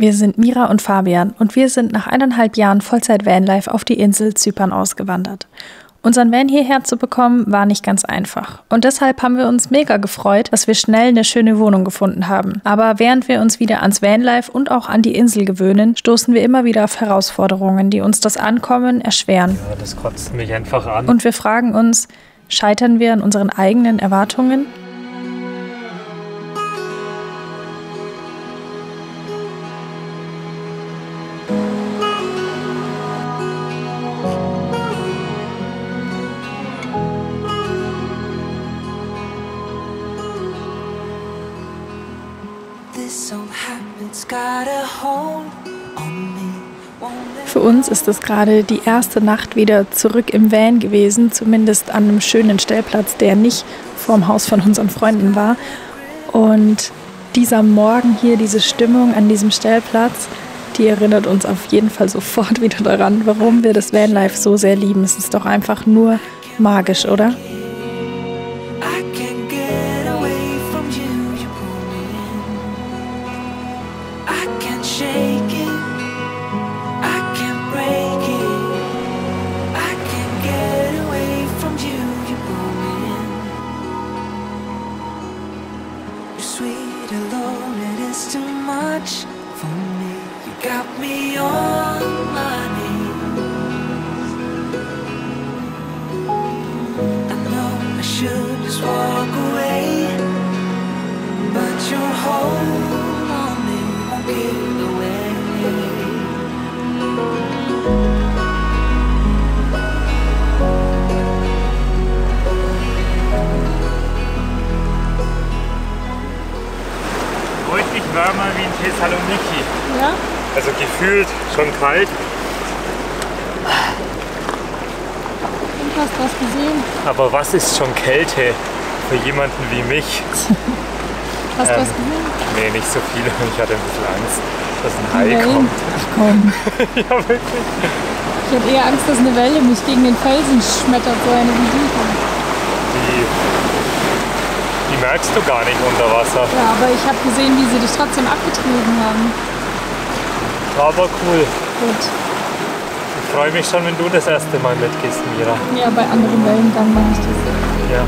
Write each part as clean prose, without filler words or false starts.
Wir sind Mira und Fabian und wir sind nach 1,5 Jahren Vollzeit-Vanlife auf die Insel Zypern ausgewandert. Unseren Van hierher zu bekommen, war nicht ganz einfach. Und deshalb haben wir uns mega gefreut, dass wir schnell eine schöne Wohnung gefunden haben. Aber während wir uns wieder ans Vanlife und auch an die Insel gewöhnen, stoßen wir immer wieder auf Herausforderungen, die uns das Ankommen erschweren. Ja, das kotzt mich einfach an. Und wir fragen uns, scheitern wir an unseren eigenen Erwartungen? Für uns ist es gerade die erste Nacht wieder zurück im Van gewesen, zumindest an einem schönen Stellplatz, der nicht vorm Haus von unseren Freunden war. Und dieser Morgen hier, diese Stimmung an diesem Stellplatz, die erinnert uns auf jeden Fall sofort wieder daran, warum wir das Vanlife so sehr lieben. Es ist doch einfach nur magisch, oder? Deutlich wärmer wie in Thessaloniki. Ja? Also gefühlt schon kalt. Und hast du was gesehen? Aber was ist schon Kälte für jemanden wie mich? Hast du was gesehen? Nee, nicht so viel. Ich hatte ein bisschen Angst, dass ein Hai kommt. Ach komm. Ja, wirklich. Ich hatte eher Angst, dass eine Welle mich gegen den Felsen schmettert, so eine wie Die merkst du gar nicht unter Wasser. Ja, aber ich habe gesehen, wie sie dich trotzdem abgetrieben haben. Aber cool. Gut. Ich freue mich schon, wenn du das erste Mal mitgehst, Mira. Ja, bei anderen Wellengang mache ich das. Ja.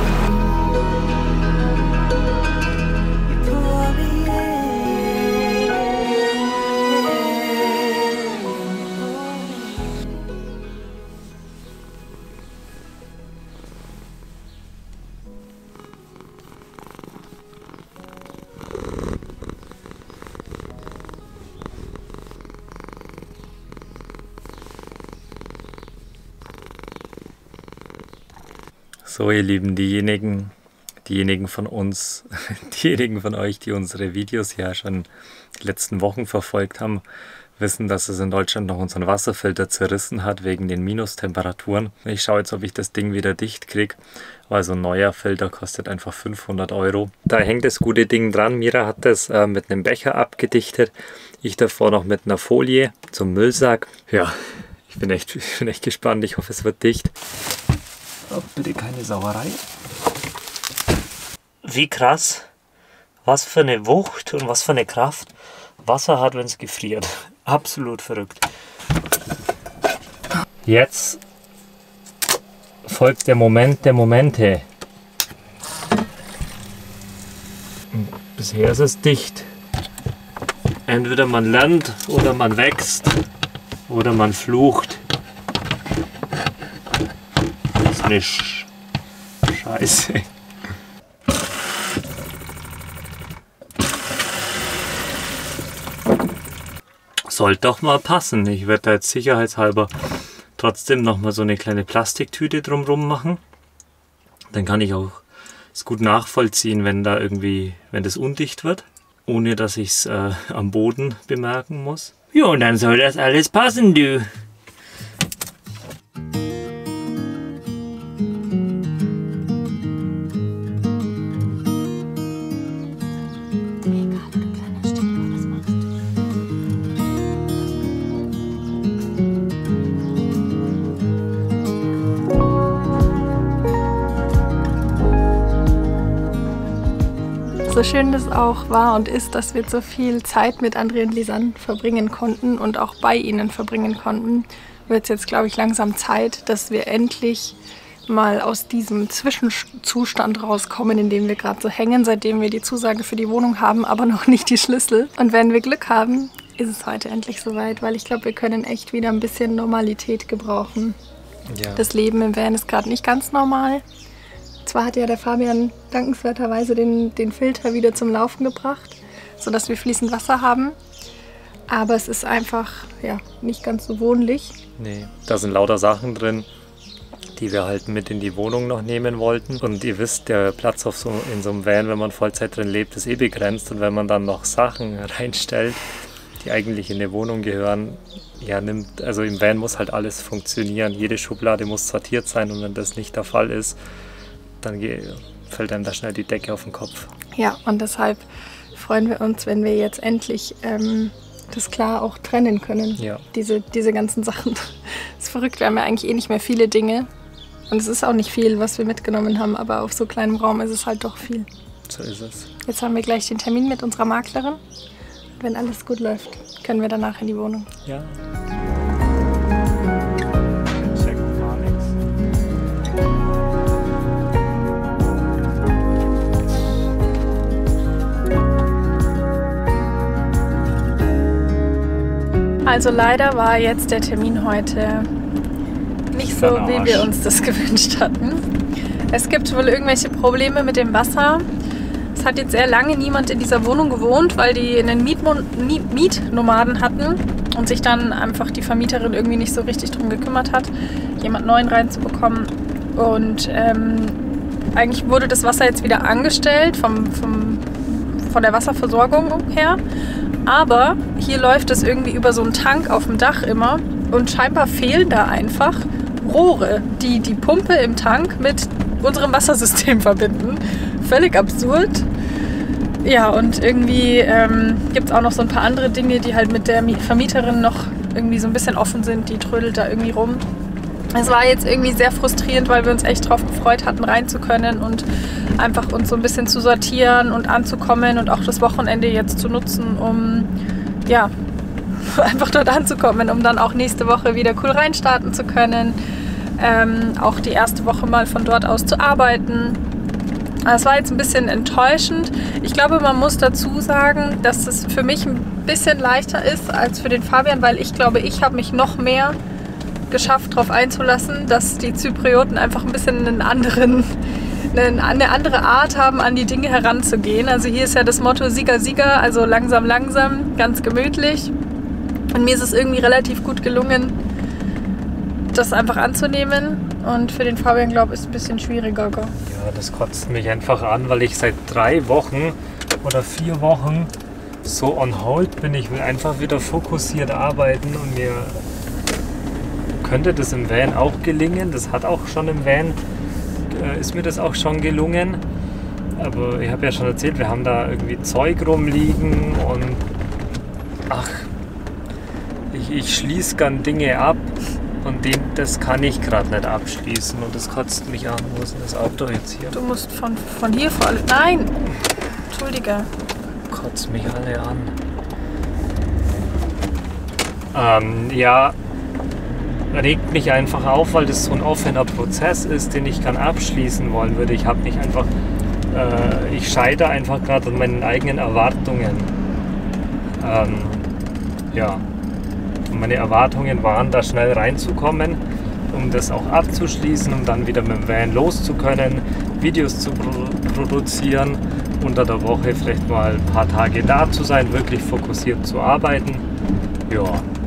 So, ihr Lieben, diejenigen von uns, diejenigen von euch, die unsere Videos ja schon die letzten Wochen verfolgt haben, wissen, dass es in Deutschland noch unseren Wasserfilter zerrissen hat wegen den Minustemperaturen. Ich schaue jetzt, ob ich das Ding wieder dicht kriege. Also ein neuer Filter kostet einfach 500 €. Da hängt das gute Ding dran. Mira hat das mit einem Becher abgedichtet. Ich davor noch mit einer Folie zum Müllsack. Ja, ich bin echt gespannt. Ich hoffe, es wird dicht. Oh, bitte keine Sauerei. Wie krass, was für eine Wucht und was für eine Kraft Wasser hat, wenn es gefriert. Absolut verrückt. Jetzt folgt der Moment der Momente. Und bisher ist es dicht. Entweder man lernt oder man wächst oder man flucht. Das ist eine Scheiße. Sollte doch mal passen. Ich werde da jetzt sicherheitshalber trotzdem noch mal so eine kleine Plastiktüte drumrum machen. Dann kann ich auch es gut nachvollziehen, wenn das undicht wird, ohne dass ich es am Boden bemerken muss. Ja, und dann soll das alles passen, du. So schön das auch war und ist, dass wir so viel Zeit mit André und Lisanne verbringen konnten und auch bei ihnen verbringen konnten, wird es jetzt, glaube ich, langsam Zeit, dass wir endlich mal aus diesem Zwischenzustand rauskommen, in dem wir gerade so hängen, seitdem wir die Zusage für die Wohnung haben, aber noch nicht die Schlüssel. Und wenn wir Glück haben, ist es heute endlich soweit, weil ich glaube, wir können echt wieder ein bisschen Normalität gebrauchen. Ja. Das Leben im Van ist gerade nicht ganz normal. Zwar hat ja der Fabian dankenswerterweise den Filter wieder zum Laufen gebracht, sodass wir fließend Wasser haben. Aber es ist einfach ja, nicht ganz so wohnlich. Nee, da sind lauter Sachen drin, die wir halt mit in die Wohnung noch nehmen wollten. Und ihr wisst, der Platz in so einem Van, wenn man Vollzeit drin lebt, ist eh begrenzt. Und wenn man dann noch Sachen reinstellt, die eigentlich in die Wohnung gehören, ja, also im Van muss halt alles funktionieren. Jede Schublade muss sortiert sein und wenn das nicht der Fall ist, dann fällt einem da schnell die Decke auf den Kopf. Ja, und deshalb freuen wir uns, wenn wir jetzt endlich das klar auch trennen können. Ja. Diese ganzen Sachen. Das ist verrückt, wir haben ja eigentlich eh nicht mehr viele Dinge. Und es ist auch nicht viel, was wir mitgenommen haben, aber auf so kleinem Raum ist es halt doch viel. So ist es. Jetzt haben wir gleich den Termin mit unserer Maklerin. Wenn alles gut läuft, können wir danach in die Wohnung. Ja. Also leider war jetzt der Termin heute nicht so, wie wir uns das gewünscht hatten. Es gibt wohl irgendwelche Probleme mit dem Wasser. Es hat jetzt sehr lange niemand in dieser Wohnung gewohnt, weil die einen Mietnomaden hatten und sich dann einfach die Vermieterin irgendwie nicht so richtig drum gekümmert hat, jemand Neuen reinzubekommen. Und eigentlich wurde das Wasser jetzt wieder angestellt von der Wasserversorgung her. Aber hier läuft es irgendwie über so einen Tank auf dem Dach immer und scheinbar fehlen da einfach Rohre, die die Pumpe im Tank mit unserem Wassersystem verbinden. Völlig absurd. Ja, und irgendwie gibt es auch noch so ein paar andere Dinge, die halt mit der Vermieterin noch irgendwie so ein bisschen offen sind. Die trödelt da irgendwie rum. Es war jetzt irgendwie sehr frustrierend, weil wir uns echt drauf gefreut hatten, rein zu können und einfach uns so ein bisschen zu sortieren und anzukommen und auch das Wochenende jetzt zu nutzen, um ja, einfach dort anzukommen, um dann auch nächste Woche wieder cool reinstarten zu können. Auch die erste Woche mal von dort aus zu arbeiten. Es war jetzt ein bisschen enttäuschend. Ich glaube, man muss dazu sagen, dass es für mich ein bisschen leichter ist als für den Fabian, weil ich glaube, ich habe mich noch mehr geschafft, darauf einzulassen, dass die Zyprioten einfach ein bisschen eine andere Art haben, an die Dinge heranzugehen. Also hier ist ja das Motto Sieger, Sieger, also langsam, langsam, ganz gemütlich. Und mir ist es irgendwie relativ gut gelungen, das einfach anzunehmen. Und für den Fabian, glaube ich, ist es ein bisschen schwieriger. Gell? Ja, das kotzt mich einfach an, weil ich seit 3 Wochen oder 4 Wochen so on hold bin. Ich will einfach wieder fokussiert arbeiten und mir könnte das im Van auch gelingen. Das hat auch schon im Van, ist mir das auch schon gelungen. Aber ich habe ja schon erzählt, wir haben da irgendwie Zeug rumliegen und ach, ich schließe gern Dinge ab und das kann ich gerade nicht abschließen und das kotzt mich an. Wo ist denn das Auto jetzt hier? Du musst von hier vor allem. Nein! Entschuldige. Kotzt mich alle an. Ja, regt mich einfach auf, weil das so ein offener Prozess ist, den ich gern abschließen wollen würde. Ich scheitere einfach gerade an meinen eigenen Erwartungen. Ja, und meine Erwartungen waren, da schnell reinzukommen, um das auch abzuschließen, um dann wieder mit dem Van loszukönnen, Videos zu produzieren, unter der Woche vielleicht mal ein paar Tage da zu sein, wirklich fokussiert zu arbeiten. Ja.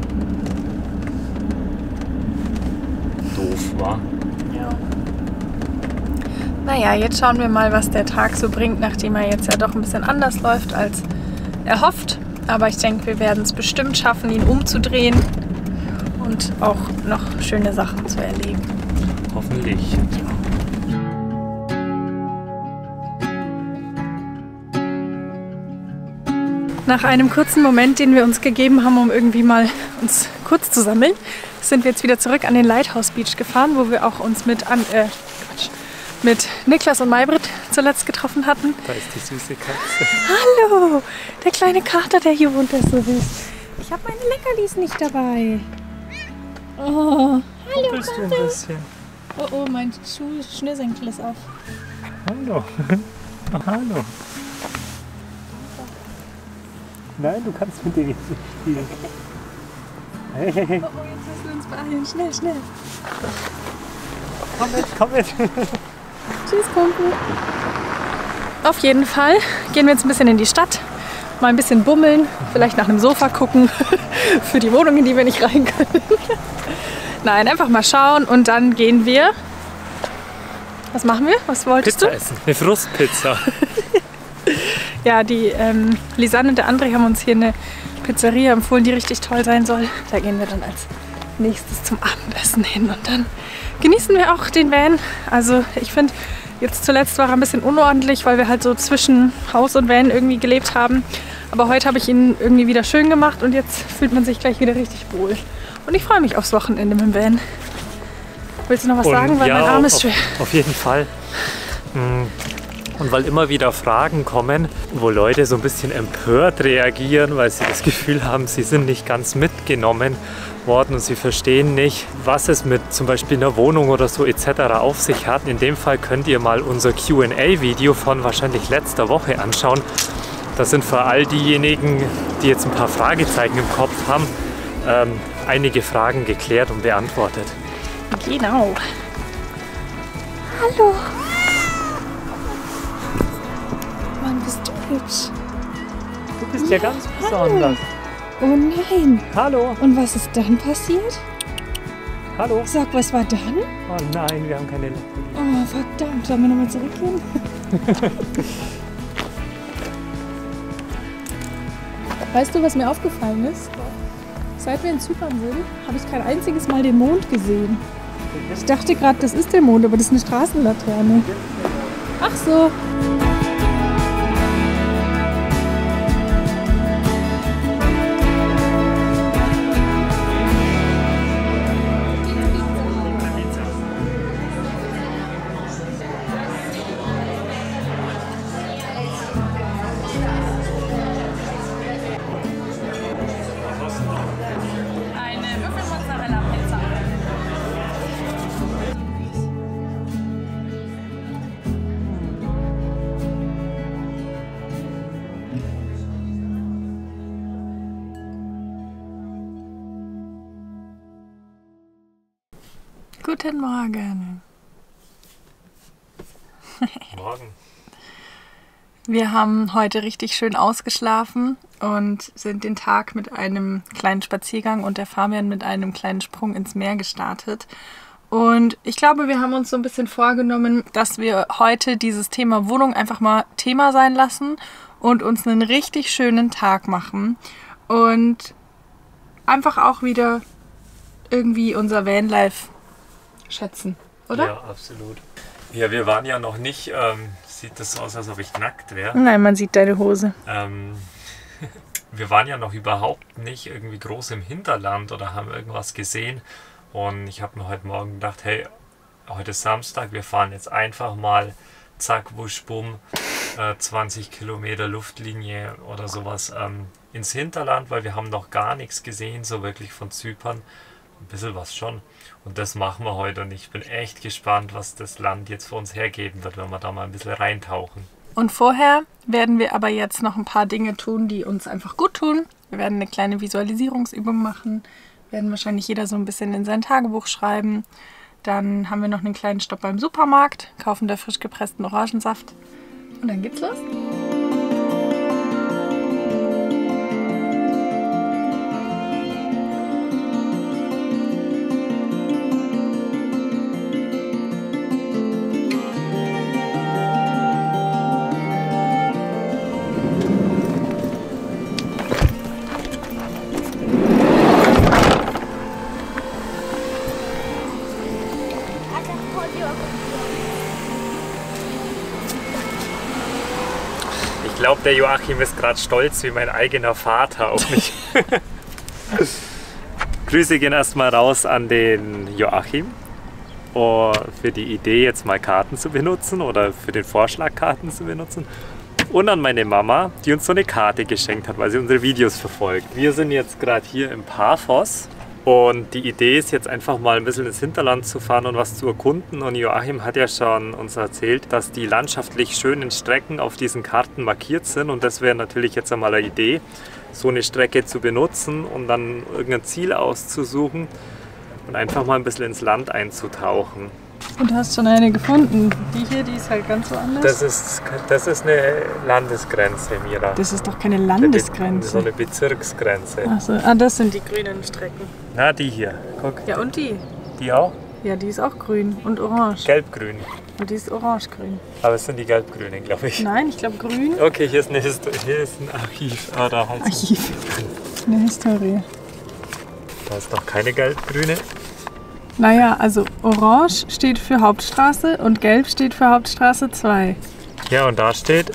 War. Ja. Naja, jetzt schauen wir mal, was der Tag so bringt, nachdem er jetzt ja doch ein bisschen anders läuft als erhofft. Aber ich denke, wir werden es bestimmt schaffen, ihn umzudrehen und auch noch schöne Sachen zu erleben. Hoffentlich. Nach einem kurzen Moment, den wir uns gegeben haben, um irgendwie mal uns kurz zu sammeln, sind wir jetzt wieder zurück an den Lighthouse Beach gefahren, wo wir auch uns mit Niklas und Maybrit zuletzt getroffen hatten. Da ist die süße Katze. Hallo, der kleine Kater, der hier wohnt, der ist so süß. Ich habe meine Leckerlis nicht dabei. Oh, hallo Bist du ein Kater. bisschen? Oh, oh, mein Schnürsenkel ist auf. Hallo. Oh, hallo. Nein, du kannst mit dir nicht spielen. Hey, hey, hey. Oh, oh, jetzt müssen wir uns beeilen. Schnell, schnell. Komm mit, komm mit. Tschüss, Kumpel. Auf jeden Fall gehen wir jetzt ein bisschen in die Stadt. Mal ein bisschen bummeln. Vielleicht nach einem Sofa gucken. Für die Wohnung, in die wir nicht rein können. Nein, einfach mal schauen und dann gehen wir. Was machen wir? Was wolltest Pizza du? essen. Eine Frustpizza. Ja, die Lisanne und der André haben uns hier eine Pizzeria empfohlen, die richtig toll sein soll. Da gehen wir dann als nächstes zum Abendessen hin und dann genießen wir auch den Van. Also ich finde, jetzt zuletzt war er ein bisschen unordentlich, weil wir halt so zwischen Haus und Van irgendwie gelebt haben. Aber heute habe ich ihn irgendwie wieder schön gemacht und jetzt fühlt man sich gleich wieder richtig wohl. Und ich freue mich aufs Wochenende mit dem Van. Willst du noch was sagen? Weil ja, mein Arm ist schwer. Auf jeden Fall. Und weil immer wieder Fragen kommen, wo Leute so ein bisschen empört reagieren, weil sie das Gefühl haben, sie sind nicht ganz mitgenommen worden und sie verstehen nicht, was es mit zum Beispiel einer Wohnung oder so etc. auf sich hat. In dem Fall könnt ihr mal unser Q&A-Video von wahrscheinlich letzter Woche anschauen. Das sind für all diejenigen, die jetzt ein paar Fragezeichen im Kopf haben, einige Fragen geklärt und beantwortet. Genau. Hallo. Mann, bist du hübsch. Du bist ja ganz besonders. Oh nein. Hallo. Und was ist dann passiert? Hallo. Sag, was war dann? Oh nein, wir haben keine Leckerlis. Oh, verdammt. Sollen wir nochmal zurückgehen? Weißt du, was mir aufgefallen ist? Seit wir in Zypern sind, habe ich kein einziges Mal den Mond gesehen. Ich dachte gerade, das ist der Mond, aber das ist eine Straßenlaterne. Ach so. Eine Würfelmozzarella-Pizza. Guten Morgen. Morgen. Wir haben heute richtig schön ausgeschlafen und sind den Tag mit einem kleinen Spaziergang und der Fabian mit einem kleinen Sprung ins Meer gestartet. Und ich glaube, wir haben uns so ein bisschen vorgenommen, dass wir heute dieses Thema Wohnung einfach mal Thema sein lassen und uns einen richtig schönen Tag machen und einfach auch wieder irgendwie unser Vanlife schätzen, oder? Ja, absolut. Ja, wir waren ja noch nicht, sieht das so aus, als ob ich nackt wäre. Nein, man sieht deine Hose. Wir waren ja noch überhaupt nicht irgendwie groß im Hinterland oder haben irgendwas gesehen. Und ich habe mir heute Morgen gedacht, hey, heute ist Samstag, wir fahren jetzt einfach mal, zack, wusch, bumm, 20 Kilometer Luftlinie oder sowas ins Hinterland, weil wir haben noch gar nichts gesehen, so wirklich von Zypern. Ein bisschen was schon. Und das machen wir heute und ich bin echt gespannt, was das Land jetzt für uns hergeben wird, wenn wir da mal ein bisschen reintauchen. Und vorher werden wir aber jetzt noch ein paar Dinge tun, die uns einfach gut tun. Wir werden eine kleine Visualisierungsübung machen, werden wahrscheinlich jeder so ein bisschen in sein Tagebuch schreiben. Dann haben wir noch einen kleinen Stopp beim Supermarkt, kaufen da frisch gepressten Orangensaft und dann geht's los. Ich glaube, der Joachim ist gerade stolz wie mein eigener Vater auf mich. Grüße gehen erstmal raus an den Joachim. für die Idee, jetzt mal Karten zu benutzen oder für den Vorschlag, Karten zu benutzen. Und an meine Mama, die uns so eine Karte geschenkt hat, weil sie unsere Videos verfolgt. Wir sind jetzt gerade hier im Paphos und die Idee ist jetzt einfach mal ein bisschen ins Hinterland zu fahren und was zu erkunden. Und Joachim hat ja schon uns erzählt, dass die landschaftlich schönen Strecken auf diesen Karten markiert sind. Und das wäre natürlich jetzt einmal eine Idee, so eine Strecke zu benutzen und dann irgendein Ziel auszusuchen und einfach mal ein bisschen ins Land einzutauchen. Und du hast schon eine gefunden. Die hier, die ist halt ganz woanders. Das ist eine Landesgrenze, Mira. Das ist doch keine Landesgrenze. So eine Bezirksgrenze. Ach so. Ah, das sind die grünen Strecken. Na, die hier. Guck. Ja, und die? Die auch? Ja, die ist auch grün und orange. Gelb-grün. Und die ist orange-grün. Aber es sind die gelb-grünen, glaube ich. Nein, ich glaube grün. Okay, hier ist ein Archiv. Ah, da halt. Archiv. Eine Historie. Da ist noch keine gelb-grüne. Naja, also orange steht für Hauptstraße und gelb steht für Hauptstraße 2. Ja, und da steht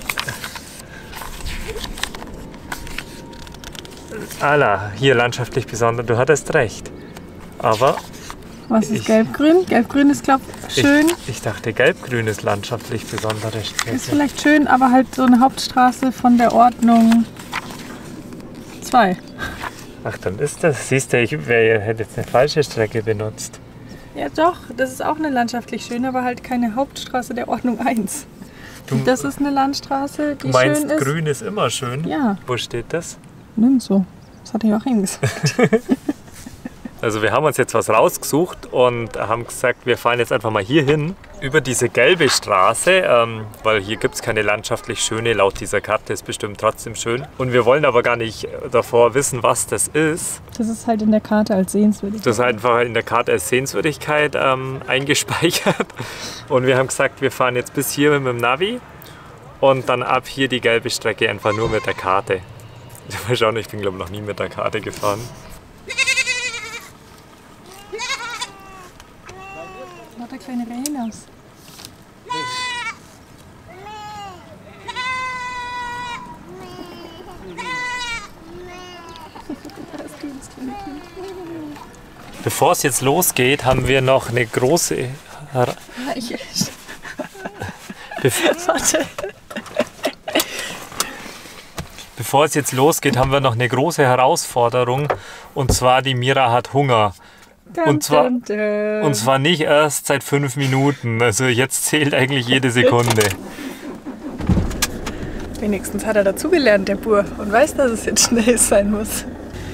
Ala, hier landschaftlich besonders. Du hattest recht. Aber was ist gelb-grün? Gelb-grün ist, glaube ich, schön. Ich dachte, gelb-grün ist landschaftlich besondere Strecke. Ist vielleicht schön, aber halt so eine Hauptstraße von der Ordnung 2. Ach, dann ist das. Siehst du, ich hätte jetzt eine falsche Strecke benutzt. Ja doch, das ist auch eine landschaftlich schön, aber halt keine Hauptstraße der Ordnung 1. Das ist eine Landstraße, die schön ist. Du meinst, grün ist immer schön? Ja. Wo steht das? Nirgendwo. Das hatte ich auch gesagt. Also wir haben uns jetzt was rausgesucht und haben gesagt, wir fahren jetzt einfach mal hier hin, über diese gelbe Straße, weil hier gibt es keine landschaftlich schöne, laut dieser Karte ist bestimmt trotzdem schön. Und wir wollen aber gar nicht davor wissen, was das ist. Das ist halt in der Karte als Sehenswürdigkeit. Das ist einfach in der Karte als Sehenswürdigkeit eingespeichert. Und wir haben gesagt, wir fahren jetzt bis hier mit dem Navi und dann ab hier die gelbe Strecke einfach nur mit der Karte. Mal schauen, ich bin glaube ich noch nie mit der Karte gefahren. Der kleine Rhenos. Bevor es jetzt losgeht, haben wir noch eine große... Warte. Bevor es jetzt losgeht, haben wir noch eine große Herausforderung. Und zwar, die Mira hat Hunger. Und zwar nicht erst seit 5 Minuten. Also jetzt zählt eigentlich jede Sekunde. Wenigstens hat er dazugelernt, der Bur, und weiß, dass es jetzt schnell sein muss.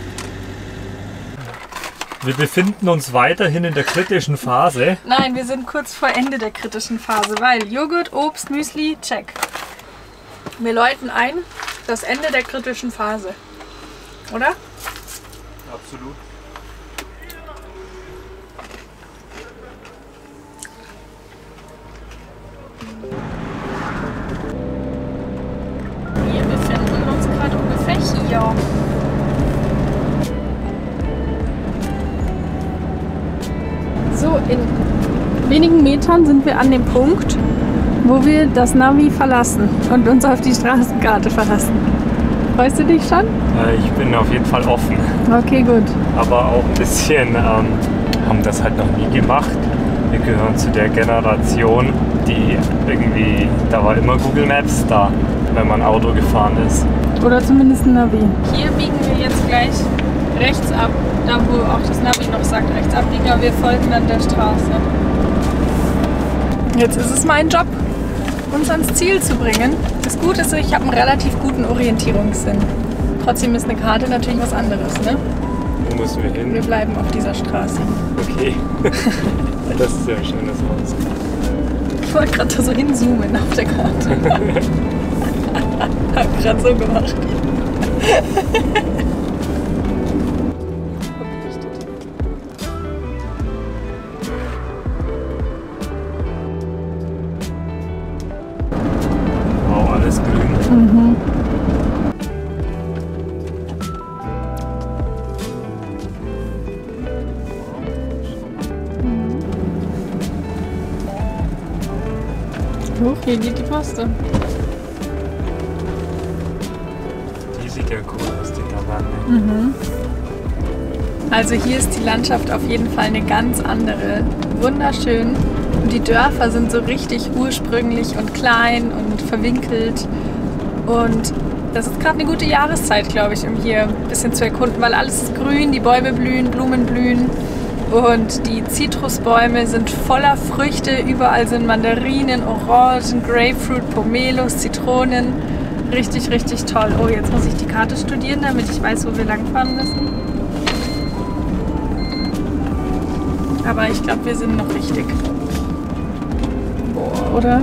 Wir befinden uns weiterhin in der kritischen Phase. Nein, wir sind kurz vor Ende der kritischen Phase, weil Joghurt, Obst, Müsli, check. Wir läuten ein, das Ende der kritischen Phase. Oder? Absolut. Wir befinden uns gerade ungefähr hier. So, in wenigen Metern sind wir an dem Punkt, wo wir das Navi verlassen und uns auf die Straßenkarte verlassen. Freust du dich schon? Ich bin auf jeden Fall offen. Okay, gut. Aber auch ein bisschen, haben das halt noch nie gemacht. Wir gehören zu der Generation, die irgendwie, da war immer Google Maps da, wenn man Auto gefahren ist. Oder zumindest ein Navi. Hier biegen wir jetzt gleich rechts ab, da wo auch das Navi noch sagt, rechts abbiegen, aber wir folgen dann der Straße. Jetzt ist es mein Job, uns ans Ziel zu bringen. Das Gute ist, ich habe einen relativ guten Orientierungssinn. Trotzdem ist eine Karte natürlich was anderes, ne? Wo müssen wir hin? Wir bleiben auf dieser Straße. Okay. Das ist ja ein schönes Haus. Ich wollte gerade da so hinzoomen auf der Karte. Hab gerade so gemacht. Wow, alles grün. Mhm. Hoch, hier geht die Poste. Die sieht ja cool aus, die Taverne. Mhm. Also hier ist die Landschaft auf jeden Fall eine ganz andere. Wunderschön. Und die Dörfer sind so richtig ursprünglich und klein und verwinkelt. Und das ist gerade eine gute Jahreszeit, glaube ich, um hier ein bisschen zu erkunden, weil alles ist grün, die Bäume blühen, Blumen blühen und die Zitrusbäume sind voller Früchte. Überall sind Mandarinen, Orangen, Grapefruit, Pomelos, Zitronen. Richtig, richtig toll. Oh, jetzt muss ich die Karte studieren, damit ich weiß, wo wir langfahren müssen. Aber ich glaube, wir sind noch richtig. Boah, oder?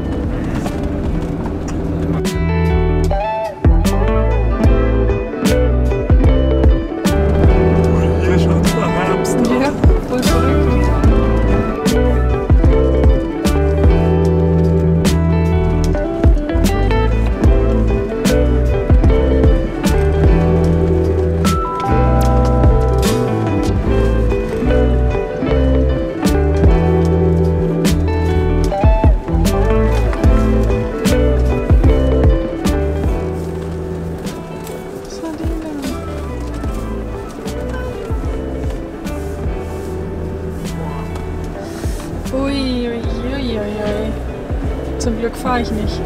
Hier schon so Herbst. Ja, voll verrückt. Uiuiuiui. Zum Glück fahre ich nicht.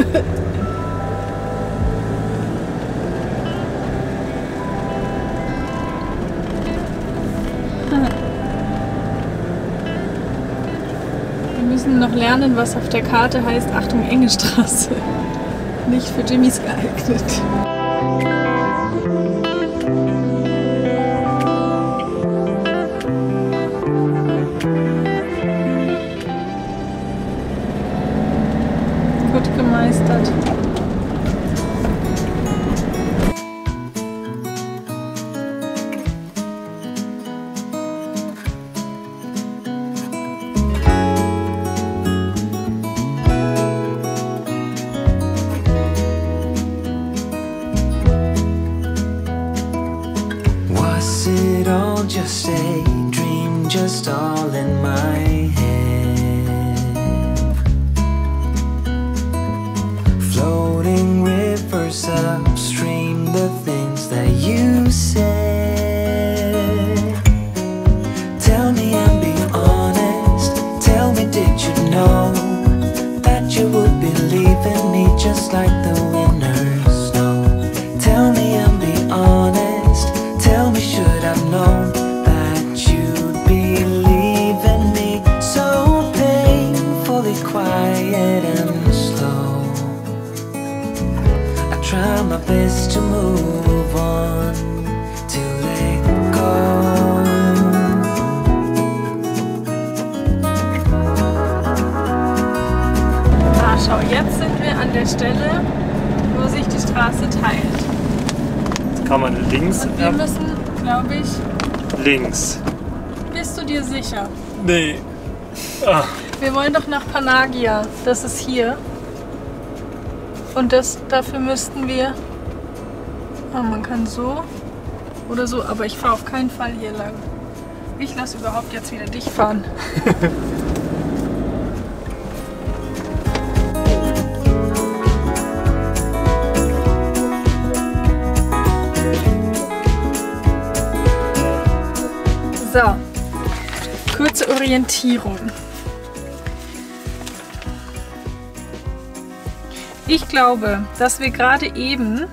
Wir müssen noch lernen, was auf der Karte heißt, Achtung, enge Straße. Nicht für Jimmys geeignet. Gut gemeistert. Was it all just a dream, just all in my head? Floating rivers upstream, the things that you said. Tell me and be honest, tell me, did you know that you would be leaving me just like the winter's snow? Tell me and be honest, tell me, should I've known that you'd be leaving me so painfully quiet and slow? I try my best to move on, to let go. Ah, schau, jetzt sind wir an der Stelle, wo sich die Straße teilt. Jetzt kann man links. Und wir müssen, glaube ich, Links. bist du dir sicher? Nee. Ah. Wir wollen doch nach Panagia, das ist hier. Und dafür müssten wir, man kann so oder so, aber ich fahre auf keinen Fall hier lang. Ich lasse überhaupt jetzt wieder dich fahren. So, kurze Orientierung. Ich glaube, dass wir gerade eben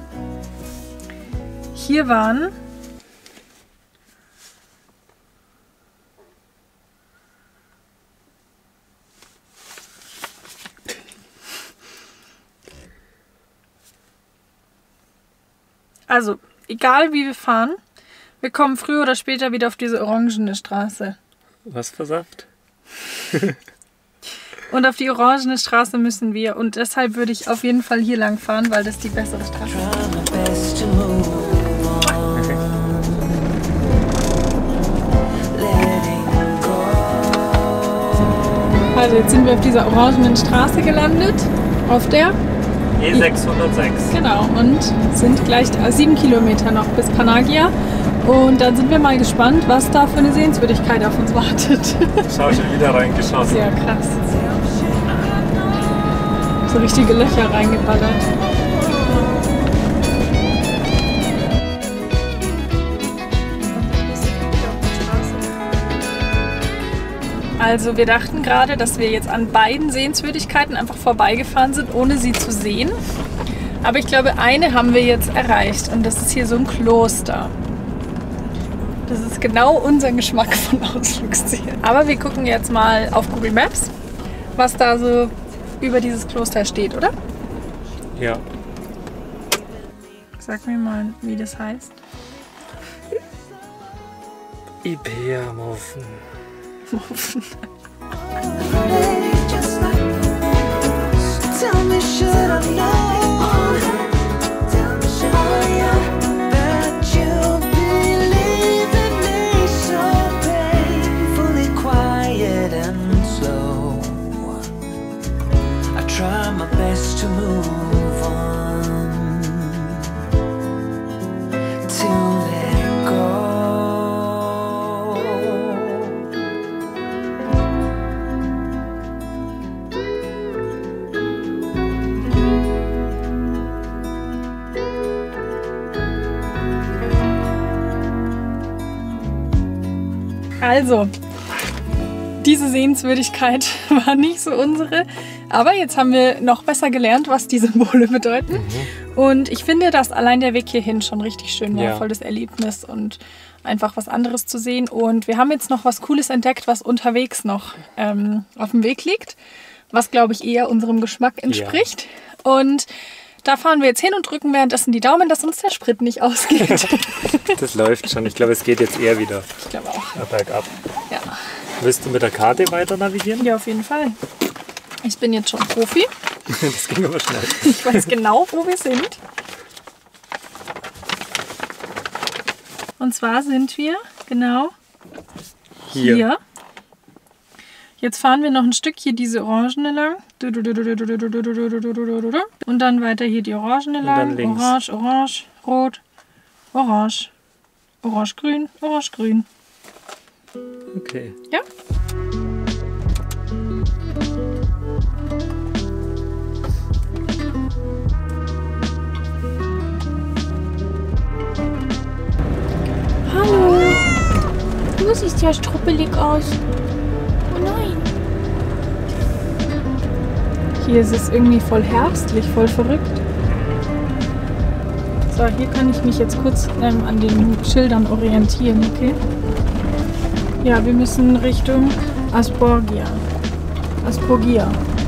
hier waren. Also, egal wie wir fahren, wir kommen früher oder später wieder auf diese orangene Straße. Was für Saft? Und auf die orangene Straße müssen wir. Und deshalb würde ich auf jeden Fall hier lang fahren, weil das die bessere Straße ist. Try my best to move on, letting go. Also jetzt sind wir auf dieser orangenen Straße gelandet. Auf der. E606. Genau. Und sind gleich 7 Kilometer noch bis Panagia. Und dann sind wir mal gespannt, was da für eine Sehenswürdigkeit auf uns wartet. Schau, schon wieder reingeschossen. Sehr krass. So richtige Löcher reingeballert. Also wir dachten gerade, dass wir jetzt an beiden Sehenswürdigkeiten einfach vorbeigefahren sind, ohne sie zu sehen. Aber ich glaube, eine haben wir jetzt erreicht und das ist hier so ein Kloster. Das ist genau unser Geschmack von Ausflugsziel. Aber wir gucken jetzt mal auf Google Maps, was da so über dieses Kloster steht, oder? Ja. Sag mir mal, wie das heißt. Ibeamofen. Tell me, should I know that you believe in me so painfully quiet and slow? I try my best to move on, to let go. Also, diese Sehenswürdigkeit war nicht so unsere, aber jetzt haben wir noch besser gelernt, was die Symbole bedeuten. Und ich finde, dass allein der Weg hierhin schon richtig schön war, Ja. voll das Erlebnis und einfach was anderes zu sehen. Und wir haben jetzt noch was Cooles entdeckt, was unterwegs noch auf dem Weg liegt, was, glaube ich, eher unserem Geschmack entspricht. Und da fahren wir jetzt hin und drücken währenddessen die Daumen, dass uns der Sprit nicht ausgeht. Das läuft schon. Ich glaube, es geht jetzt eher wieder Ich glaube auch. bergab. Ja. Willst du mit der Karte weiter navigieren? Ja, auf jeden Fall. Ich bin jetzt schon Profi. Das ging aber schnell. Ich weiß genau, wo wir sind. Und zwar sind wir genau hier. Jetzt fahren wir noch ein Stück hier diese Orangene lang. Und dann weiter hier die Orangene dann lang. links. Orange, orange, rot, orange, orange, grün, orange, grün. Okay. Ja? Hallo. Du siehst ja struppelig aus. Oh nein. Hier ist es irgendwie voll herbstlich, voll verrückt. So, hier kann ich mich jetzt kurz an den Schildern orientieren, okay? Ja, wir müssen Richtung Asprogia. Asprogia.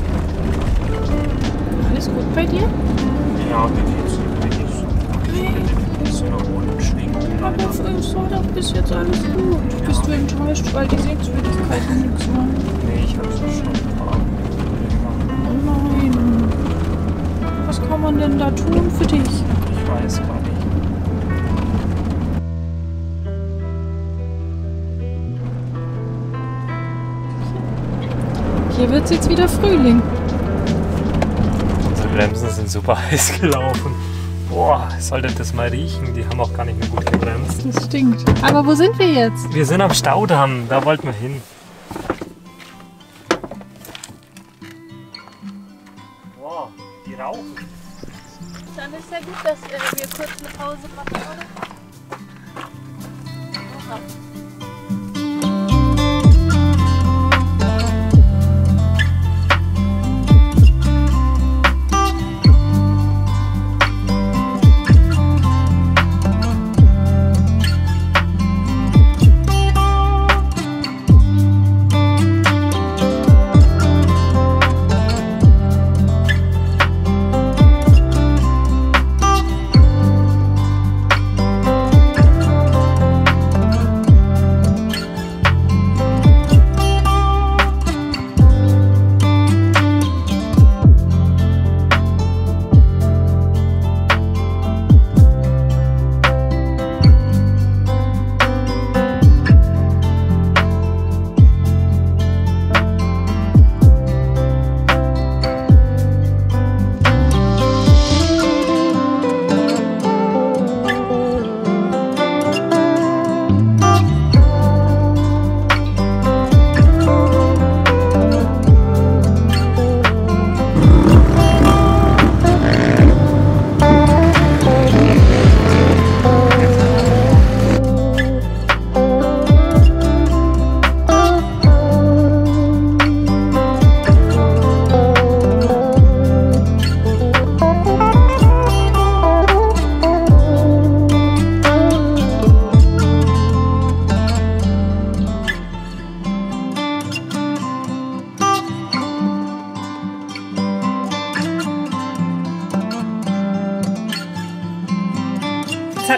Alles gut bei dir? Ja, mir geht's ein bisschen unschwingend. Aber so, doch bis jetzt alles gut. Bist du enttäuscht, weil die Sehenswürdigkeiten nichts waren? Nee, ich hab's schon ein paar Oh nein. Was kann man denn da tun für dich? Ich weiß gar nicht. Hier wird es jetzt wieder Frühling. Unsere Bremsen sind super heiß gelaufen. Boah, solltet das mal riechen. Die haben auch gar nicht mehr gut gebremst. Das stinkt. Aber wo sind wir jetzt? Wir sind am Staudamm. Da wollten wir hin. Wow, die rauchen. Dann ist ja gut, dass wir kurz eine Pause machen, oder?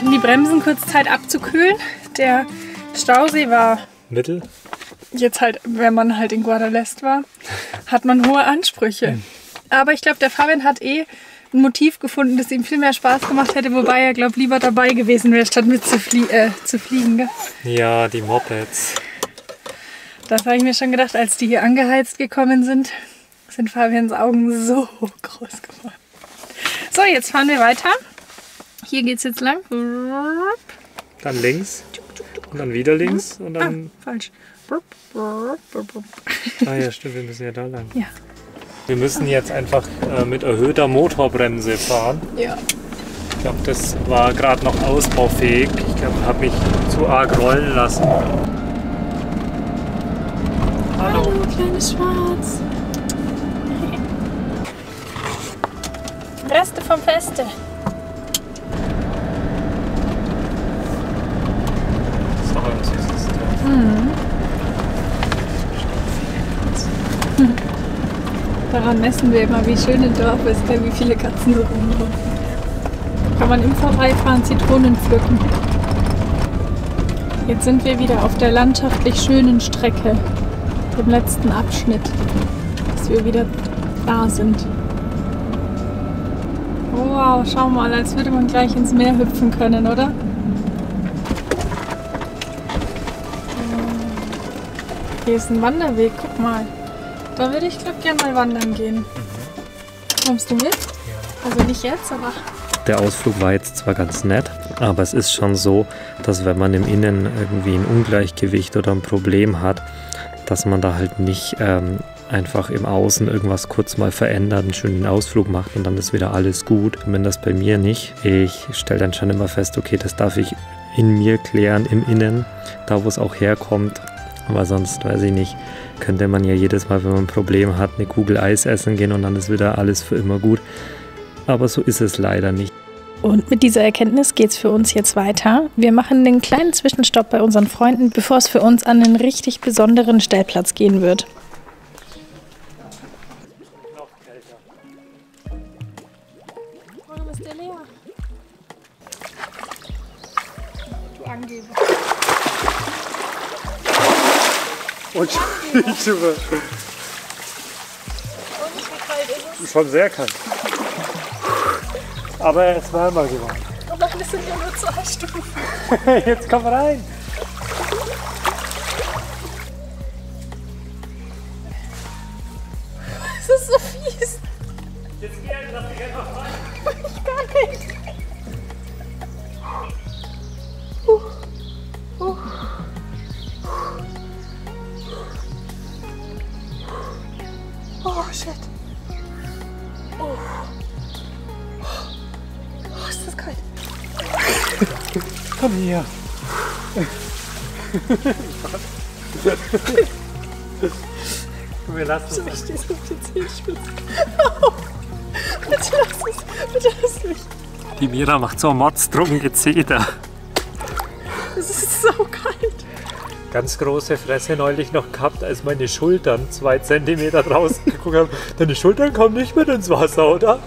hatten die Bremsen kurz Zeit abzukühlen. Der Stausee war Mittel? jetzt halt, wenn man halt in Guadalest war, hat man hohe Ansprüche. Aber ich glaube, der Fabian hat ein Motiv gefunden, das ihm viel mehr Spaß gemacht hätte, wobei er, glaube ich, lieber dabei gewesen wäre, statt mit zu fliegen. Gell? Ja, die Mopeds. Das habe ich mir schon gedacht, als die hier angeheizt gekommen sind Fabians Augen so groß geworden. So, jetzt fahren wir weiter. Hier geht es jetzt lang. Dann links und dann wieder links und dann... Falsch. Ah ja, stimmt, wir müssen ja da lang. Ja. Wir müssen jetzt einfach mit erhöhter Motorbremse fahren. Ja. Ich glaube, das war gerade noch ausbaufähig. Ich glaube, ich habe mich zu arg rollen lassen. Hallo, kleines Schwarz. Reste vom Feste. Das ist doch ein süßes Dorf. Daran messen wir immer, wie schön ein Dorf ist, wie viele Katzen so rumlaufen. Kann man im Vorbeifahren Zitronen pflücken. Jetzt sind wir wieder auf der landschaftlich schönen Strecke, dem letzten Abschnitt, dass wir wieder da sind. Wow, schau mal, als würde man gleich ins Meer hüpfen können, oder? Hier ist ein Wanderweg, guck mal. Da würde ich, glaube ich, gerne mal wandern gehen. Kommst du mit? Ja. Also nicht jetzt, aber... Der Ausflug war jetzt zwar ganz nett, aber es ist schon so, dass wenn man im Innen irgendwie ein Ungleichgewicht oder ein Problem hat, dass man da halt nicht einfach im Außen irgendwas kurz mal verändert, einen schönen Ausflug macht und dann ist wieder alles gut. Zumindest bei mir nicht. Ich stelle dann schon immer fest, okay, das darf ich in mir klären, im Innen, da wo es auch herkommt. Aber sonst, weiß ich nicht, könnte man ja jedes Mal, wenn man ein Problem hat, eine Kugel Eis essen gehen und dann ist wieder alles für immer gut. Aber so ist es leider nicht. Und mit dieser Erkenntnis geht es für uns jetzt weiter. Wir machen einen kleinen Zwischenstopp bei unseren Freunden, bevor es für uns an einen richtig besonderen Stellplatz gehen wird. Warum ist der leer? Du Angeber. Und ich über. Und wie kalt ist es? Schon sehr kalt. Aber er ist wärmer geworden. Oh nein, das sind ja nur 2 Stufen. Jetzt komm rein. Das ist so fies. Jetzt geh lass dich einfach rein. Ich kann nicht. Oh, shit. Oh, ist das kalt. Komm hier. Wir lassen es. Ich stehe so auf den Zehenspitzen. Bitte lass es. Bitte lass mich. Die Mira macht so mordsdrum Gezeter. Es ist so kalt. Ganz große Fresse neulich noch gehabt, als meine Schultern 2 Zentimeter draußen geguckt haben. Deine Schultern kommen nicht mit ins Wasser, oder?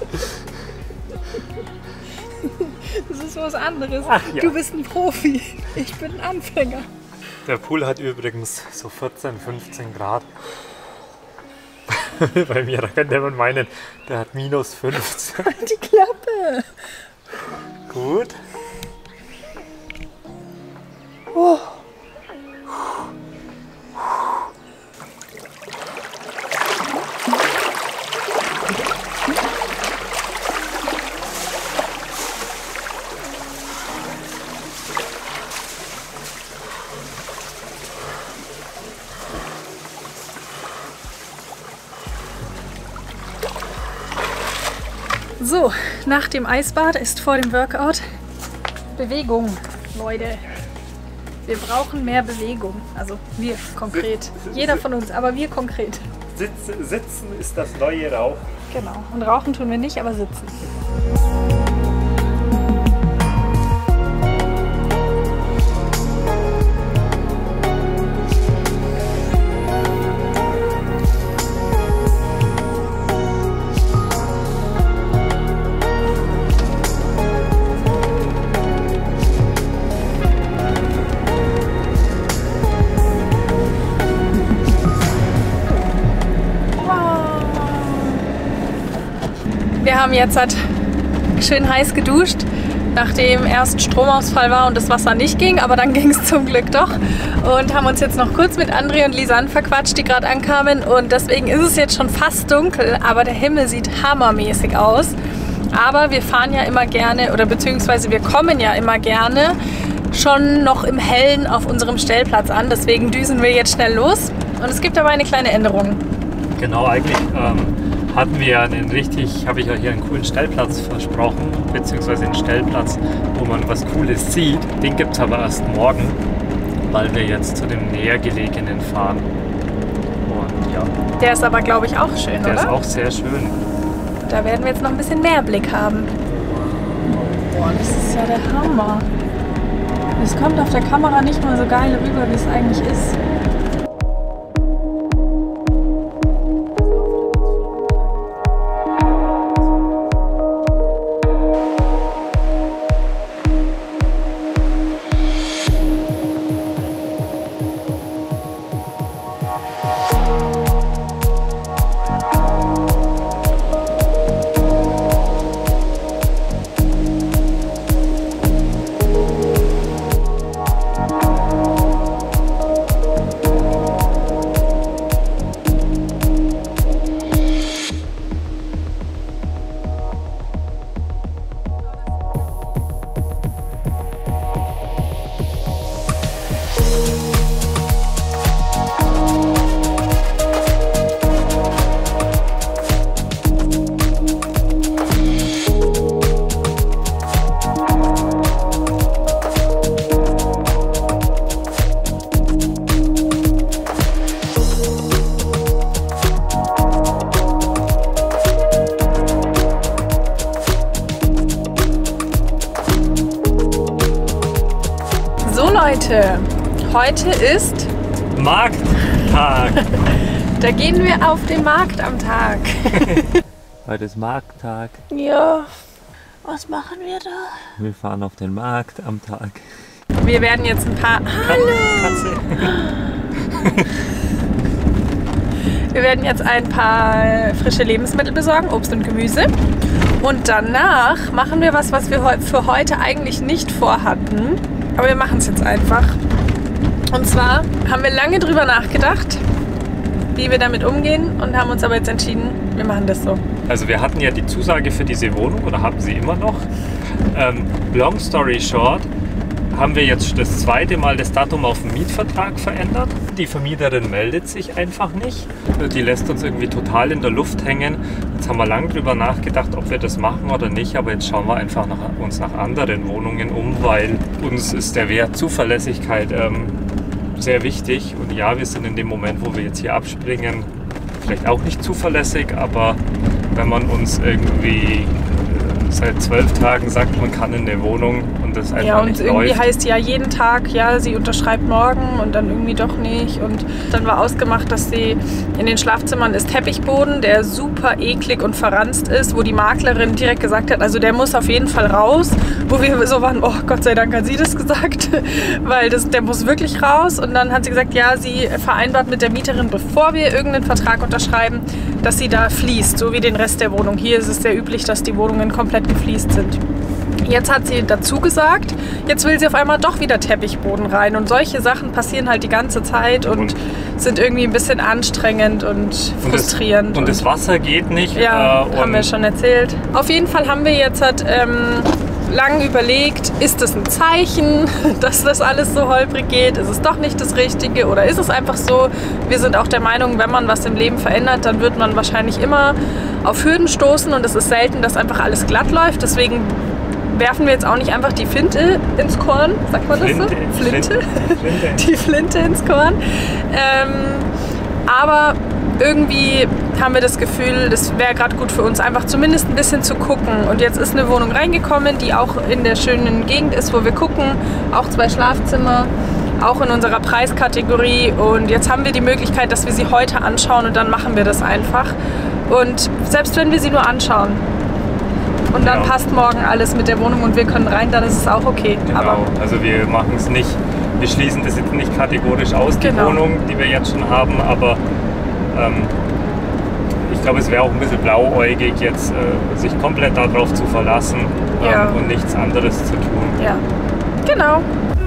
Das ist was anderes. Ach ja. Du bist ein Profi. Ich bin ein Anfänger. Der Pool hat übrigens so 14, 15 Grad. Bei mir, da könnte man meinen, der hat minus 15. Die Klappe. Gut. Oh. So, nach dem Eisbad ist vor dem Workout Bewegung, Leute. Wir brauchen mehr Bewegung. Also wir konkret. Jeder von uns, aber wir konkret. Sitzen ist das neue Rauchen. Genau. Und rauchen tun wir nicht, aber sitzen. Wir haben jetzt halt schön heiß geduscht, nachdem erst Stromausfall war und das Wasser nicht ging, aber dann ging es zum Glück doch. Und haben uns jetzt noch kurz mit André und Lisanne verquatscht, die gerade ankamen. Und deswegen ist es jetzt schon fast dunkel, aber der Himmel sieht hammermäßig aus. Aber wir fahren ja immer gerne, oder beziehungsweise wir kommen ja immer gerne schon noch im Hellen auf unserem Stellplatz an. Deswegen düsen wir jetzt schnell los. Und es gibt aber eine kleine Änderung. Genau, eigentlich hatten wir ja habe ich ja hier einen coolen Stellplatz versprochen, beziehungsweise einen Stellplatz, wo man was Cooles sieht. Den gibt es aber erst morgen, weil wir jetzt zu dem näher gelegenen fahren. Und ja. Der ist aber, glaube ich, auch schön, Der oder? ist auch sehr schön. Da werden wir jetzt noch ein bisschen mehr Blick haben. Boah, das ist ja der Hammer. Es kommt auf der Kamera nicht mal so geil rüber, wie es eigentlich ist. Leute, heute ist Markttag. Da gehen wir auf den Markt am Tag. Heute ist Markttag. Ja, was machen wir da? Wir fahren auf den Markt am Tag. Wir werden jetzt ein paar... Katze. Wir werden jetzt ein paar frische Lebensmittel besorgen, Obst und Gemüse. Und danach machen wir was wir für heute eigentlich nicht vorhatten. Aber wir machen es jetzt einfach. Und zwar haben wir lange drüber nachgedacht, wie wir damit umgehen und haben uns aber jetzt entschieden, wir machen das so. Also wir hatten ja die Zusage für diese Wohnung oder haben sie immer noch. Long story short, haben wir jetzt das zweite Mal das Datum auf dem Mietvertrag verändert. Die Vermieterin meldet sich einfach nicht. Die lässt uns irgendwie total in der Luft hängen. Jetzt haben wir lange drüber nachgedacht, ob wir das machen oder nicht. Aber jetzt schauen wir einfach uns nach anderen Wohnungen um, weil uns ist der Wert Zuverlässigkeit sehr wichtig. Und ja, wir sind in dem Moment, wo wir jetzt hier abspringen, vielleicht auch nicht zuverlässig. Aber wenn man uns irgendwie seit 12 Tagen sagt, man kann in eine Wohnung und das einfach nicht läuft. Ja, und irgendwie heißt ja jeden Tag, ja, sie unterschreibt morgen und dann irgendwie doch nicht. Und dann war ausgemacht, dass sie in den Schlafzimmern ist Teppichboden, der super eklig und verranzt ist, wo die Maklerin direkt gesagt hat, also der muss auf jeden Fall raus. Wo wir so waren, oh Gott sei Dank hat sie das gesagt, weil der muss wirklich raus. Und dann hat sie gesagt, ja, sie vereinbart mit der Mieterin, bevor wir irgendeinen Vertrag unterschreiben, dass sie da fließt, so wie den Rest der Wohnung. Hier ist es sehr üblich, dass die Wohnungen komplett gefliest sind. Jetzt hat sie dazu gesagt, jetzt will sie auf einmal doch wieder Teppichboden rein. Und solche Sachen passieren halt die ganze Zeit und sind irgendwie ein bisschen anstrengend und frustrierend. Und das Wasser geht nicht. Ja, haben wir schon erzählt. Auf jeden Fall haben wir jetzt halt lang überlegt, ist das ein Zeichen, dass das alles so holprig geht? Ist es doch nicht das Richtige oder ist es einfach so? Wir sind auch der Meinung, wenn man was im Leben verändert, dann wird man wahrscheinlich immer auf Hürden stoßen und es ist selten, dass einfach alles glatt läuft. Deswegen werfen wir jetzt auch nicht einfach die Flinte ins Korn, sagt man das so? Flinte? Die Flinte ins Korn. Aber irgendwie haben wir das Gefühl, das wäre gerade gut für uns, einfach zumindest ein bisschen zu gucken. Und jetzt ist eine Wohnung reingekommen, die auch in der schönen Gegend ist, wo wir gucken. Auch 2 Schlafzimmer, auch in unserer Preiskategorie. Und jetzt haben wir die Möglichkeit, dass wir sie heute anschauen und dann machen wir das einfach. Und selbst wenn wir sie nur anschauen und dann passt morgen alles mit der Wohnung und wir können rein, dann ist es auch okay. Genau, aber also wir machen es nicht, wir schließen das jetzt nicht kategorisch aus, die Wohnung, die wir jetzt schon haben, aber ich glaube, es wäre auch ein bisschen blauäugig, jetzt sich komplett darauf zu verlassen und nichts anderes zu tun. Ja, genau.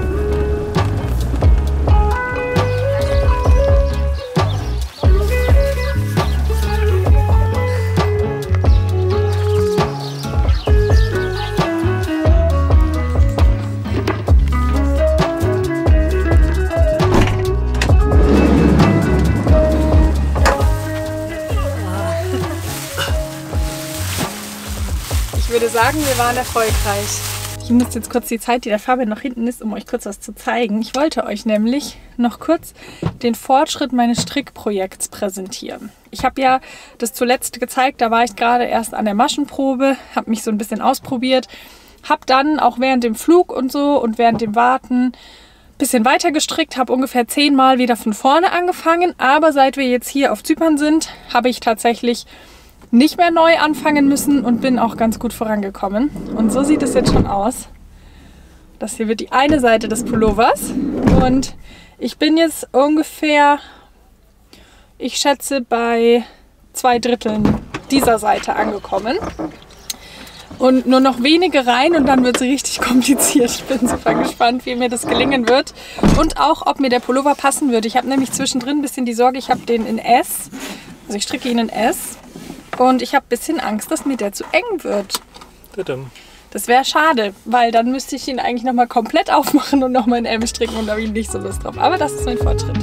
Ich würde sagen, wir waren erfolgreich. Ich nutze jetzt kurz die Zeit, die der Fabian noch hinten ist, um euch kurz was zu zeigen. Ich wollte euch nämlich noch kurz den Fortschritt meines Strickprojekts präsentieren. Ich habe ja das zuletzt gezeigt, da war ich gerade erst an der Maschenprobe, habe mich so ein bisschen ausprobiert, habe dann auch während dem Flug und so und während dem Warten ein bisschen weiter gestrickt, habe ungefähr 10 Mal wieder von vorne angefangen, aber seit wir jetzt hier auf Zypern sind, habe ich tatsächlich nicht mehr neu anfangen müssen und bin auch ganz gut vorangekommen. Und so sieht es jetzt schon aus. Das hier wird die eine Seite des Pullovers und ich bin jetzt ungefähr, ich schätze, bei 2/3 dieser Seite angekommen. Und nur noch wenige rein und dann wird es richtig kompliziert. Ich bin super gespannt, wie mir das gelingen wird und auch, ob mir der Pullover passen wird. Ich habe nämlich zwischendrin ein bisschen die Sorge, ich habe den in S, also ich stricke ihn in S. Und ich habe ein bisschen Angst, dass mir der zu eng wird. Das wäre schade, weil dann müsste ich ihn eigentlich nochmal komplett aufmachen und nochmal in M stricken und da habe ich nicht so Lust drauf. Aber das ist mein Fortschritt.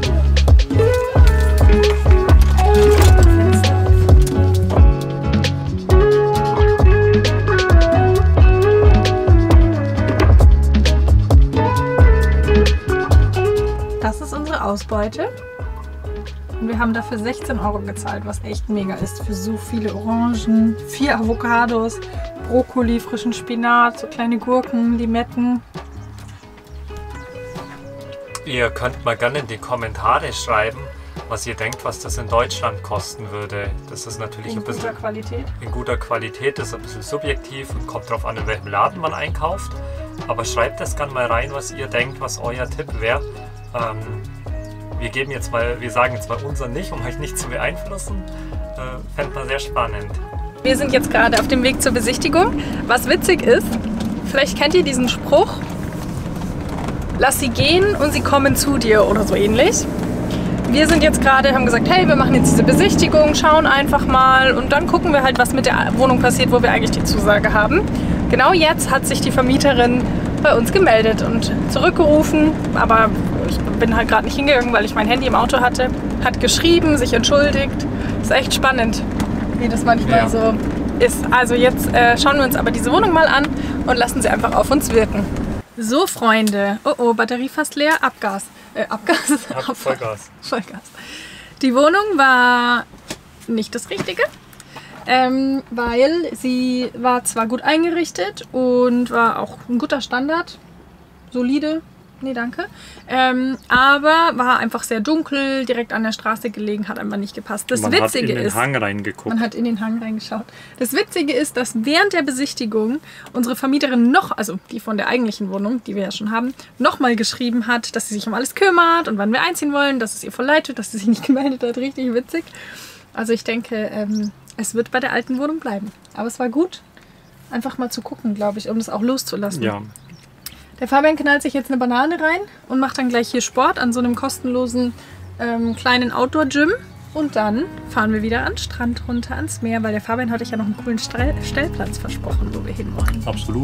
Das ist unsere Ausbeute. Und wir haben dafür 16 € gezahlt, was echt mega ist. Für so viele Orangen, 4 Avocados, Brokkoli, frischen Spinat, so kleine Gurken, Limetten. Ihr könnt mal gerne in die Kommentare schreiben, was ihr denkt, was das in Deutschland kosten würde. Das ist natürlich ein bisschen in guter Qualität, das ist ein bisschen subjektiv und kommt darauf an, in welchem Laden man einkauft. Aber schreibt das gerne mal rein, was ihr denkt, was euer Tipp wäre. Wir sagen jetzt mal unseren nicht, um euch nicht zu beeinflussen. Fände man sehr spannend. Wir sind jetzt gerade auf dem Weg zur Besichtigung. Was witzig ist, vielleicht kennt ihr diesen Spruch, lass sie gehen und sie kommen zu dir oder so ähnlich. Wir sind jetzt gerade, haben gesagt, hey, wir machen jetzt diese Besichtigung, schauen einfach mal und dann gucken wir halt, was mit der Wohnung passiert, wo wir eigentlich die Zusage haben. Genau jetzt hat sich die Vermieterin bei uns gemeldet und zurückgerufen, aber ich bin halt gerade nicht hingegangen, weil ich mein Handy im Auto hatte. Hat geschrieben, sich entschuldigt. Ist echt spannend, wie das manchmal so ist. Also jetzt schauen wir uns aber diese Wohnung mal an und lassen sie einfach auf uns wirken. So, Freunde. Oh, Batterie fast leer. Abgas. Vollgas. Die Wohnung war nicht das Richtige. Weil sie war zwar gut eingerichtet und war auch ein guter Standard, solide, nee danke, aber war einfach sehr dunkel, direkt an der Straße gelegen, hat einfach nicht gepasst. Das Witzige ist, man hat in den Hang reingeguckt. Man hat in den Hang reingeschaut. Das Witzige ist, dass während der Besichtigung unsere Vermieterin also die von der eigentlichen Wohnung, die wir ja schon haben, nochmal geschrieben hat, dass sie sich um alles kümmert und wann wir einziehen wollen, dass es ihr voll leid tut, dass sie sich nicht gemeldet hat. Richtig witzig. Also ich denke, es wird bei der alten Wohnung bleiben. Aber es war gut, einfach mal zu gucken, glaube ich, um das auch loszulassen. Ja. Der Fabian knallt sich jetzt eine Banane rein und macht dann gleich hier Sport an so einem kostenlosen kleinen Outdoor-Gym. Und dann fahren wir wieder an den Strand runter, ans Meer, weil der Fabian hatte ja noch einen coolen Stellplatz versprochen, wo wir hinwollen. Absolut.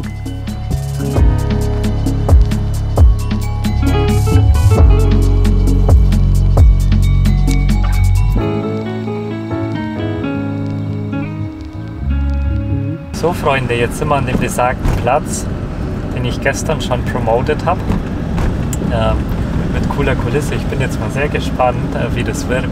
So Freunde, jetzt sind wir an dem besagten Platz, den ich gestern schon promotet habe, mit cooler Kulisse. Ich bin jetzt mal sehr gespannt, wie das wirkt.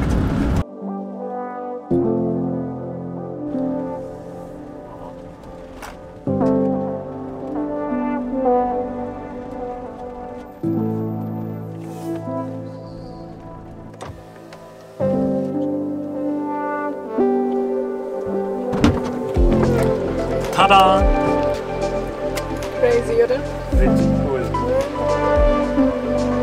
Tada! Crazy, oder? Richtig cool.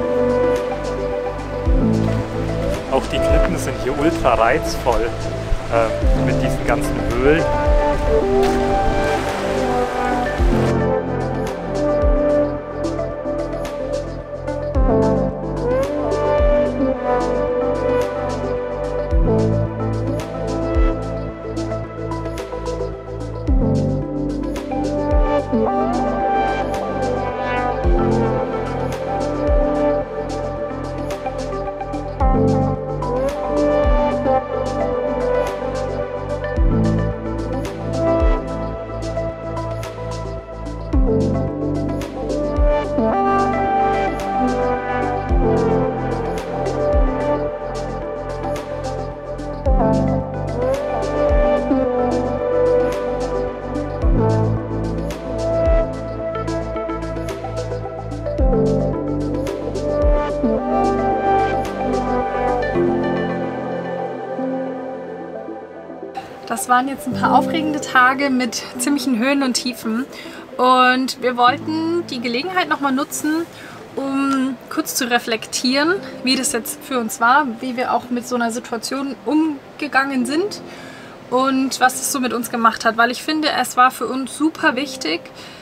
Auch die Klippen sind hier ultra reizvoll. mit diesen ganzen Höhlen. Das waren jetzt ein paar aufregende Tage mit ziemlichen Höhen und Tiefen und wir wollten die Gelegenheit nochmal nutzen, um kurz zu reflektieren, wie das jetzt für uns war, wie wir auch mit so einer Situation umgegangen sind und was es so mit uns gemacht hat, weil ich finde, es war für uns super wichtig,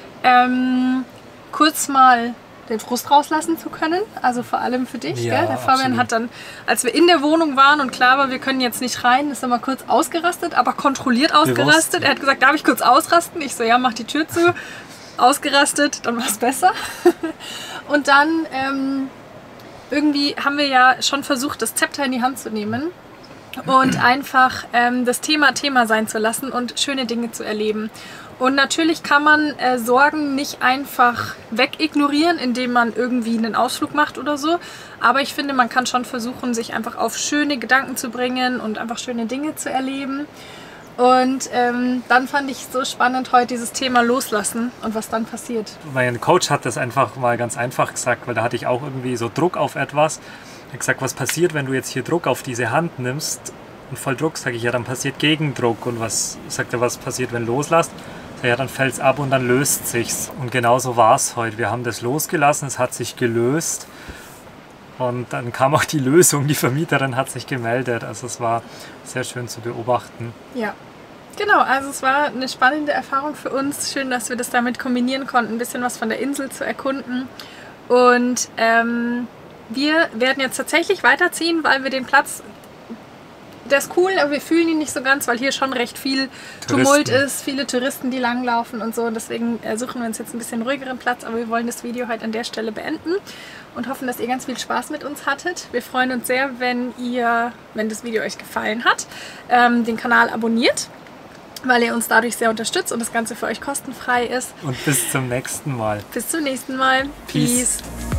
kurz mal den Frust rauslassen zu können, also vor allem für dich. Ja, gell? Der Fabian hat dann, als wir in der Wohnung waren und klar war, wir können jetzt nicht rein, ist er mal kurz ausgerastet, aber kontrolliert ausgerastet. Bewusst. Er hat gesagt, darf ich kurz ausrasten? Ich so, ja, mach die Tür zu. Ausgerastet, dann war es besser. Und dann irgendwie haben wir ja schon versucht, das Zepter in die Hand zu nehmen und einfach das Thema sein zu lassen und schöne Dinge zu erleben. Und natürlich kann man Sorgen nicht einfach wegignorieren, indem man irgendwie einen Ausflug macht oder so. Aber ich finde, man kann schon versuchen, sich einfach auf schöne Gedanken zu bringen und einfach schöne Dinge zu erleben. Und dann fand ich so spannend heute dieses Thema Loslassen und was dann passiert. Mein Coach hat das einfach mal ganz einfach gesagt, weil da hatte ich auch irgendwie so Druck auf etwas. Er hat gesagt, was passiert, wenn du jetzt hier Druck auf diese Hand nimmst? Und voll Druck, sage ich, ja, dann passiert Gegendruck. Und was sagt er, was passiert, wenn du loslässt? Ja, dann fällt es ab und dann löst sich's. Und genauso war es heute. Wir haben das losgelassen, es hat sich gelöst. Und dann kam auch die Lösung, die Vermieterin hat sich gemeldet. Also es war sehr schön zu beobachten. Ja, genau. Also es war eine spannende Erfahrung für uns. Schön, dass wir das damit kombinieren konnten, ein bisschen was von der Insel zu erkunden. Und wir werden jetzt tatsächlich weiterziehen, weil wir den Platz... Der ist cool, aber wir fühlen ihn nicht so ganz, weil hier schon recht viel Tumult ist, viele Touristen, die langlaufen und so. Und deswegen suchen wir uns jetzt ein bisschen ruhigeren Platz, aber wir wollen das Video halt an der Stelle beenden und hoffen, dass ihr ganz viel Spaß mit uns hattet. Wir freuen uns sehr, wenn das Video euch gefallen hat, den Kanal abonniert, weil ihr uns dadurch sehr unterstützt und das Ganze für euch kostenfrei ist. Und bis zum nächsten Mal. Bis zum nächsten Mal. Peace. Peace.